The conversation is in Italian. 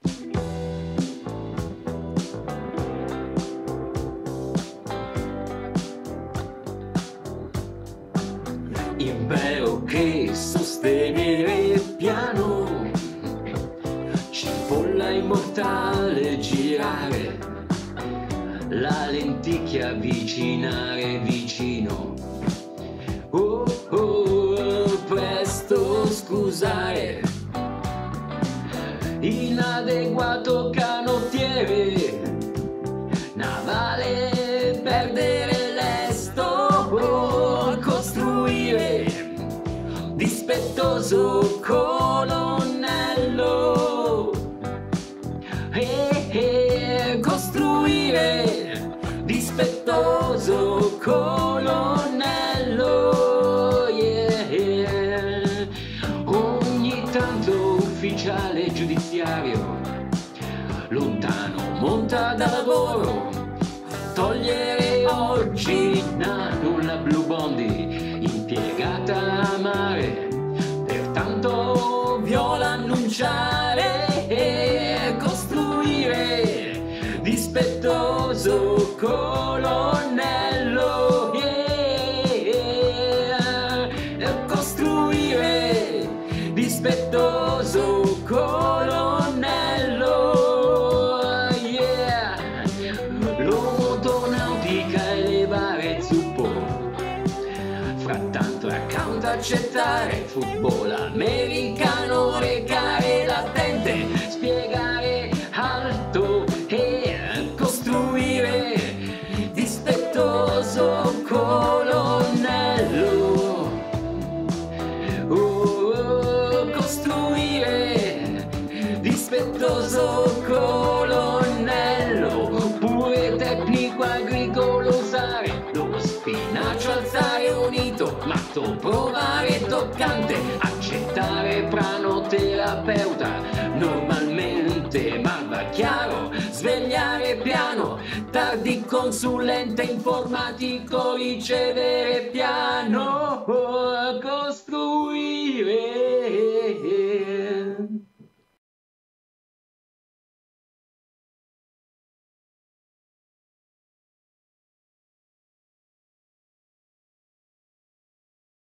Impero che sostenere piano, cipolla immortale girare, la lenticchia avvicinare vicino. Oh oh, presto scusare, inadeguato canottiere, navale perdere l'esto, oh, costruire, dispettoso colonnello, costruire, dispettoso colonnello, yeah. Ogni tanto ufficiale giudiziario, lontano monta da lavoro, togliere oggi nulla Blue Bondi, impiegata a mare, pertanto viola annunciare, costruire, dispettoso colonnello, yeah. Costruire, dispettoso colonnello, yeah. L'omonautica elevare zuppo, frattanto account accettare, football americano recare latente, spiegare alto e costruire, dispettoso colonnello, oh, costruire, dispettoso colonnello, pure tecnico agricolo usare, lo spinacio alzare unito, matto provare toccante, accettare pranoterapeuta, normalmente ma va chiaro, svegliare piano, tardi consulente informatico, ricevere piano, costruire.